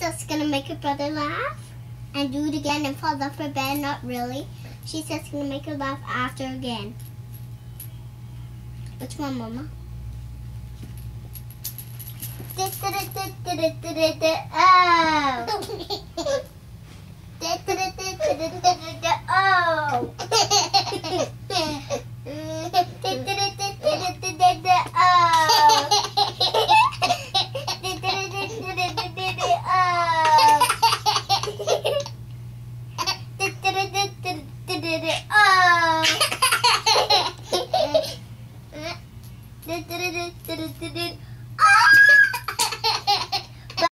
just gonna make her brother laugh and do it again and fall off her bed. Not really. She's just gonna make her laugh after again. Which one, Mama? Oh. Oh.